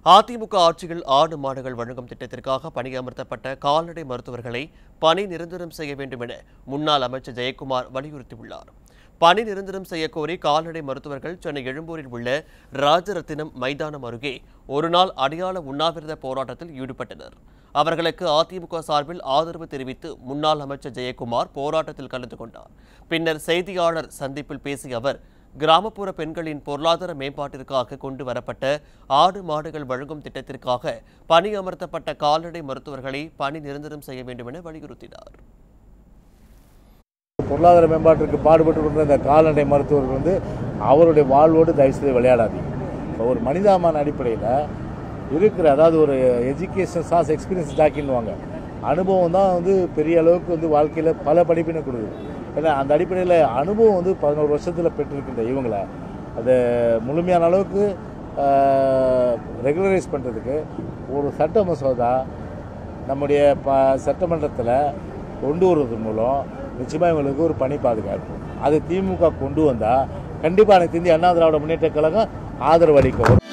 அதிமுக ஆட்சியில் ஆடு மாடுகள் வழங்கும் திட்டத்திற்காக பணியமர்த்தப்பட்ட கால்நடை மருத்துவர்களை பணி நிரந்தரம் செய்ய வேண்டும் என முன்னாள் அமைச்சர் ஜெயக்குமார் வலியுறுத்தியுள்ளார். பணி நிரந்தரம் செய்யக்கோரி கால்நடை மருத்துவர்கள் சென்னை எழும்பூரில் உள்ள ராஜரத்தினம் மைதானம் அருகே ஒருநாள் அடையாள உண்ணாவிரத போராட்டத்தில் ஈடுபட்டனர். அவர்களுக்கு அதிமுக சார்பில் ஆதரவு தெரிவித்து முன்னாள் அமைச்சர் ஜெயக்குமார் போராட்டத்தில் கலந்து கொண்டார். பின்னர் செய்தியாளர் சந்திப்பில் பேசிய அவர், கிராமப்புற பெண்களின் பொருளாதார மேம்பாட்டிற்காக கொண்டு வரப்பட்ட ஆடு மாடுகள் வழங்கும் திட்டத்திற்காக பணியமர்த்தப்பட்ட கால்நடை மருத்துவர்களை பணி நிரந்தரம் செய்ய வேண்டும் என வலியுறுத்தினார். பொருளாதார மேம்பாட்டிற்கு பாடுபட்டு கொண்ட இந்த கால்நடை மருத்துவர்கள் அவருடைய வாழ்வோடு தயவுசெய்து விளையாடாதீங்க. ஒரு மனிதாமான அடிப்படையில் இருக்கிற, அதாவது ஒரு எஜுகேஷன் சாஸ் எக்ஸ்பீரியன்ஸ் டாக்கின்னுவாங்க, அனுபவம் தான் பெரிய அளவுக்கு வாழ்க்கையில் பல படிப்பினை கொடுக்குது. ஏன்னா அந்த அடிப்படையில் அனுபவம் 11 வருஷத்தில் பெற்றிருக்கின்ற இவங்களை அதை முழுமையான அளவுக்கு ரெகுலரைஸ் பண்ணுறதுக்கு ஒரு சட்ட மசோதா நம்முடைய சட்டமன்றத்தில் கொண்டு வருவதன் மூலம் நிச்சயமாக இவங்களுக்கு ஒரு பணி பாதுகாப்பு அது திமுக கொண்டு வந்தால் கண்டிப்பாக எனக்கு தெரிஞ்சு அண்ணா திராவிட முன்னேற்ற கழகம் ஆதரவு அளிக்கும்.